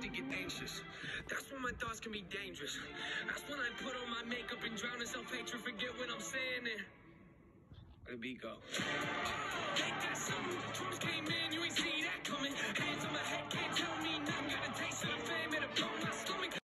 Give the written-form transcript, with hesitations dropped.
to get anxious. That's when my thoughts can be dangerous. That's when I put on my makeup and drown in self-hatred, forget what I'm saying and let the beat go. Ain't that something? Drums came in, you ain't see that coming.